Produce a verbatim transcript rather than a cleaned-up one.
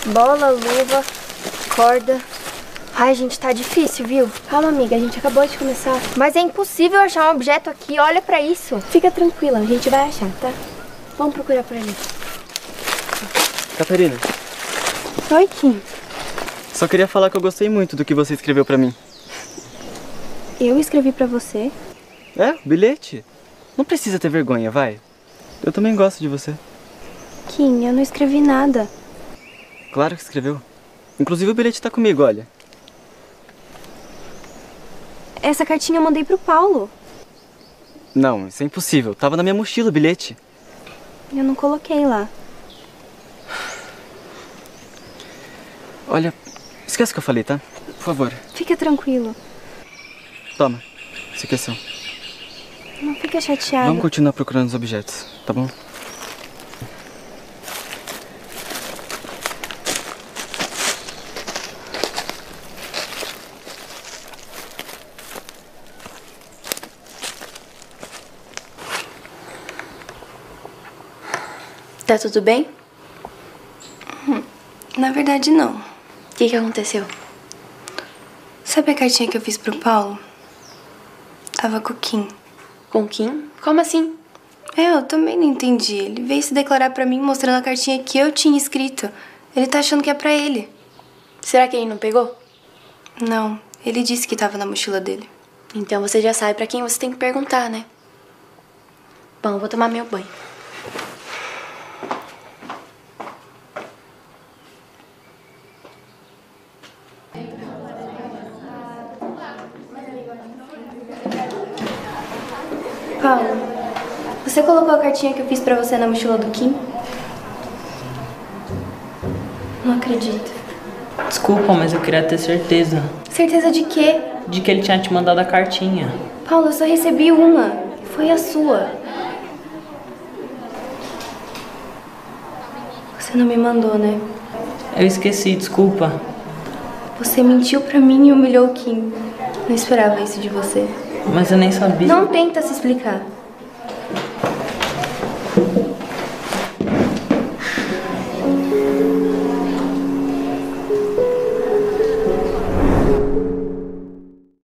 Bola, luva, corda. Ai, gente, tá difícil, viu? Calma, amiga, a gente acabou de começar. Mas é impossível achar um objeto aqui, olha pra isso. Fica tranquila, a gente vai achar, tá? Vamos procurar por ali. Catarina. Oi, Kim. Só queria falar que eu gostei muito do que você escreveu pra mim. Eu escrevi pra você? É, bilhete. Não precisa ter vergonha, vai. Eu também gosto de você. Kim, eu não escrevi nada. Claro que escreveu. Inclusive o bilhete tá comigo, olha. Essa cartinha eu mandei pro Paulo. Não, isso é impossível. Tava na minha mochila o bilhete. Eu não coloquei lá. Olha, esquece o que eu falei, tá? Por favor. Fica tranquilo. Toma. Isso aqui é seu. Não fica chateada. Vamos continuar procurando os objetos, tá bom? Tá tudo bem? Hum, na verdade, não. O que que aconteceu? Sabe a cartinha que eu fiz pro Paulo? Tava com o Kim. Com o Kim? Como assim? É, eu também não entendi. Ele veio se declarar pra mim mostrando a cartinha que eu tinha escrito. Ele tá achando que é pra ele. Será que ele não pegou? Não, ele disse que tava na mochila dele. Então você já sabe pra quem você tem que perguntar, né? Bom, eu vou tomar meu banho. Paulo, você colocou a cartinha que eu fiz pra você na mochila do Kim? Não acredito. Desculpa, mas eu queria ter certeza. Certeza de quê? De que ele tinha te mandado a cartinha. Paulo, eu só recebi uma. Foi a sua. Você não me mandou, né? Eu esqueci, desculpa. Você mentiu pra mim e humilhou o Kim. Não esperava isso de você. Mas eu nem sabia. Não tenta se explicar.